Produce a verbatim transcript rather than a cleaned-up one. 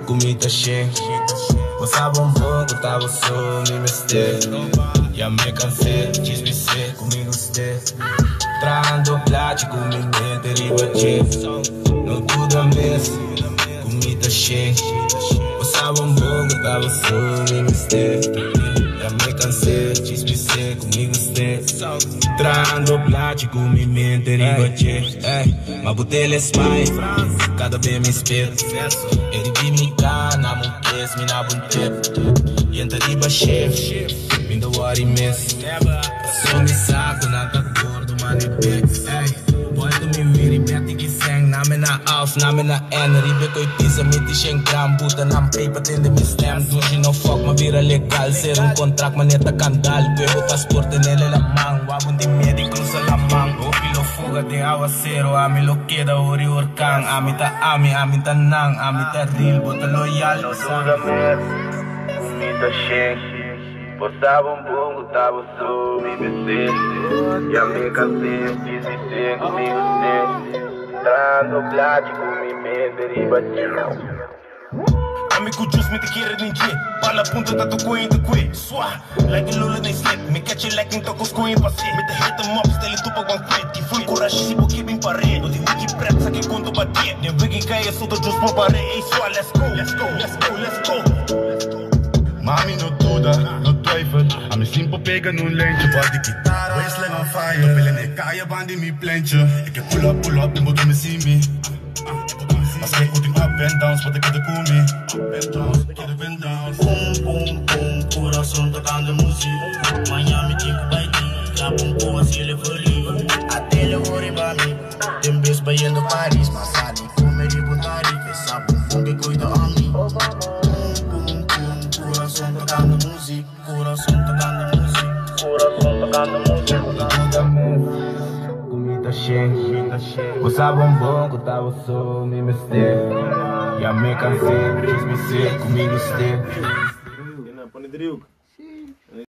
comida cheia. Você bombom, que tava só me mester. Já me cansei, diz-me ser comigo você. Trando plástico, me mente e bater. Não tudo a mesa, comida cheia. Você bombom, que tava só me mester. Já me cansei, diz-me ser comigo você. Trando plástico, me mente e bater. Mas botei é smile, cada vez me espero. Ele vi me cá, na mão que me na bom tempo. E entra de baixo, me dá hora imenso. Só me saco na cor do manipex. Pode me vir e mete que sangue. Na me na alf, na me na energy. Vê que eu pisa, me deixa em gram. Puta na paper, tende me stem. Hoje não foco, mas vira legal. Ser um contrato, maneta candal. Pego o passaporte nele na mão. O abon de medo e cruza la mão. O pilo fuga de aguacero. A mi lo queda ori orkan. A mi ta ami, a mi ta nang. A mi ta real, bota loyal. No duda mer, comida cheia. Postava um bongo, tava só me vestir. Já me cansei, disse ser comigo ser. Trando plástico, me mente e bater. Amigo juice, me te queira ninguém. Bala punta, tá tu coin, tu coin. Swah, like a lula, nem slip. Me catch it like in tocos coin, passei. Me te hit them up, stelle tu pa one quit. Que foi coragem, se boque bem parede. Não tem wiki preto, saque quando bater. Nem wiki caia, sou do juice pra parede. Ei, swah, let's go, let's go, let's go, let's go. Mami no tuda, no twijfel. A me simpel pega num lentje. Wat die gitaar, waistline on fire. No pillen ik kaaien band in mijn plantje. Ik heb pull up, pull up, dan moet je me zien me. Maar schrik goed in up and downs, wat ik heb de koemie. Up and downs, ik heb de downs. Boom, boom, boom, coração tocando música. Miami, tipo, baiti. Grab um pouco assim, ele foi livre. Até ele worry about me. Tem beijo baiando Paris. Mas ali, comer e botar e que sabe um fundo que cuida a mim. Coração tocando música, coração tocando música, coração tocando música. Comida mesmo, comida cheia. Você bombom, que tava só me mester. Já me cansei, diz-me ser comigo você.